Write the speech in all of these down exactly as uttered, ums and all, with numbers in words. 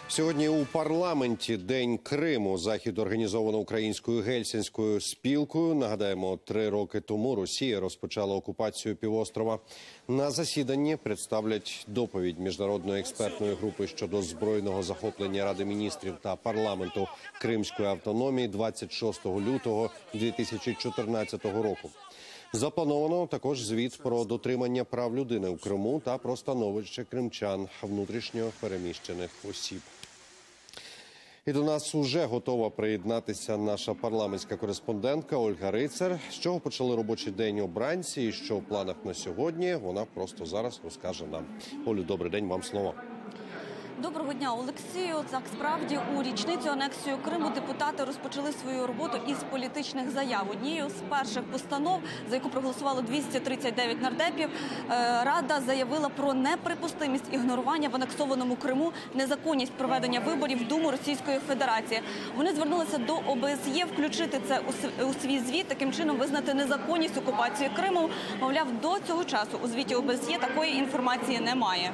Сьогодні у парламенті День Криму. Захід організовано українською гельсінською спілкою. Нагадаємо, три роки тому Росія розпочала окупацію півострова. На засіданні представлять доповідь міжнародної експертної групи щодо збройного захоплення Ради міністрів та парламенту Кримської автономії двадцять шостого лютого дві тисячі чотирнадцятого року. Заплановано також звіт про дотримання прав людини у Криму та про становище кримчан, внутрішньо переміщених осіб. І до нас уже готова приєднатися наша парламентська кореспондентка Ольга Рицар. З чого почали робочий день обранці і що в планах на сьогодні, вона просто зараз розкаже нам. Олю, добрий день, вам слово. Доброго дня, Олексію. Так, справді, у річницю анексію Криму депутати розпочали свою роботу із політичних заяв. Однією з перших постанов, за яку проголосувало двісті тридцять дев'ять нардепів, Рада заявила про неприпустимість ігнорування в анексованому Криму, незаконність проведення виборів в Думу Російської Федерації. Вони звернулися до О Б С Є включити це у свій звіт, таким чином визнати незаконність окупації Криму. Мовляв, до цього часу у звіті О Б С Є такої інформації немає.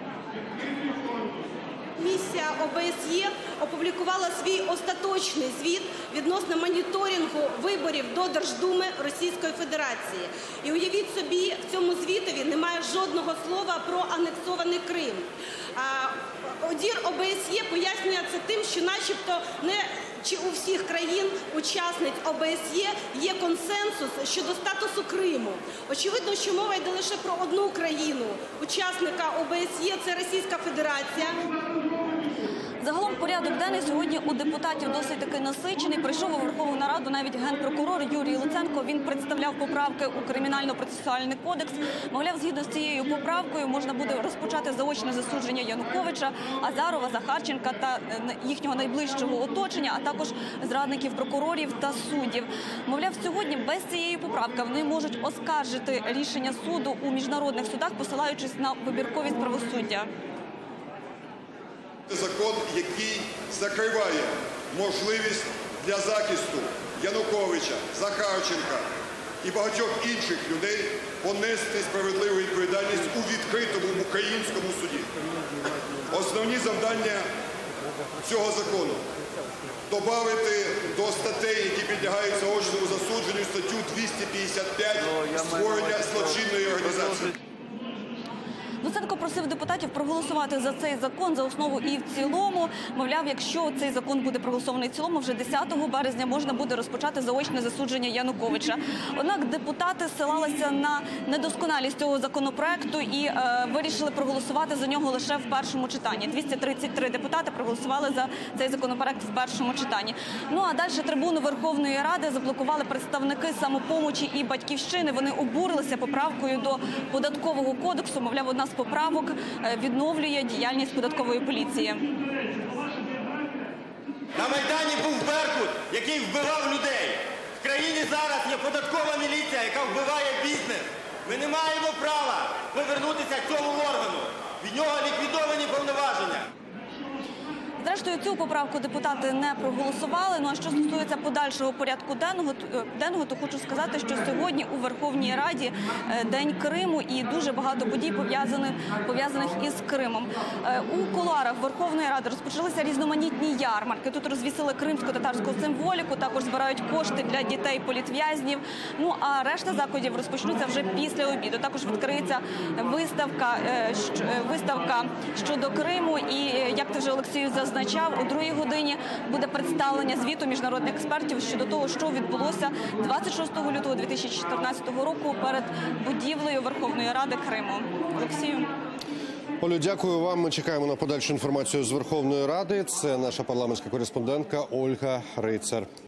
Місія О Б С Є опублікувала свій остаточний звіт відносно моніторингу виборів до Держдуми Російської Федерації. І уявіть собі, в цьому звітові немає жодного слова про анексований Крим. ОДІР О Б С Є пояснює це тим, що начебто не чи у всіх країн-учасниць О Б С Є є консенсус щодо статусу Криму. Очевидно, що мова йде лише про одну країну, учасника О Б С Є – це Російська Федерація. Загалом порядок денний сьогодні у депутатів досить таки насичений. Прийшов у Верховну Раду навіть генпрокурор Юрій Луценко. Він представляв поправки у Кримінально-процесуальний кодекс. Мовляв, згідно з цією поправкою можна буде розпочати заочне засудження Януковича, Азарова, Захарченка та їхнього найближчого оточення, а також зрадників прокурорів та суддів. Мовляв, сьогодні без цієї поправки вони можуть оскаржити рішення суду у міжнародних судах, посилаючись на вибірковість правосуддя. Закон, який закриває можливість для захисту Януковича, Захарченка і багатьох інших людей понести справедливу відповідальність у відкритому українському суді. Основні завдання цього закону – додати до статей, які підлягають заочному засудженню, статтю двісті п'ятдесят п'ять «Створення злочинної організації». Луценко просив депутатів проголосувати за цей закон за основу і в цілому. Мовляв, якщо цей закон буде проголосований в цілому, вже десятого березня можна буде розпочати заочне засудження Януковича. Однак депутати ссилалися на недосконалість цього законопроекту і е, вирішили проголосувати за нього лише в першому читанні. двісті тридцять три депутати проголосували за цей законопроект в першому читанні. Ну а далі трибуну Верховної Ради заблокували представники «Самопомочі» і «Батьківщини». Вони обурилися поправкою до Податкового кодексу. Мовляв, одна з поправок відновлює діяльність податкової поліції. На Майдані був Беркут, який вбивав людей. В країні зараз є податкова міліція, яка вбиває бізнес. Ми не маємо права повернутися к цьому органу. Від нього ліквідовані повноваження. Зрештою, цю поправку депутати не проголосували. Ну а що стосується подальшого порядку денного, денного, то хочу сказати, що сьогодні у Верховній Раді День Криму і дуже багато подій пов'язаних пов'язаних із Кримом. У кулуарах Верховної Ради розпочалися різноманітні ярмарки. Тут розвісили кримсько-татарську символіку, також збирають кошти для дітей-політв'язнів. Ну а решта заходів розпочнуться вже після обіду. Також відкриється виставка, виставка щодо Криму і, як ти вже, Олексію, зазначив, у другій годині буде представлення звіту міжнародних експертів щодо того, що відбулося двадцять шостого лютого дві тисячі чотирнадцятого року перед будівлею Верховної Ради Криму. Олексію. Олю, дякую вам. Ми чекаємо на подальшу інформацію з Верховної Ради. Це наша парламентська кореспондентка Ольга Рицар.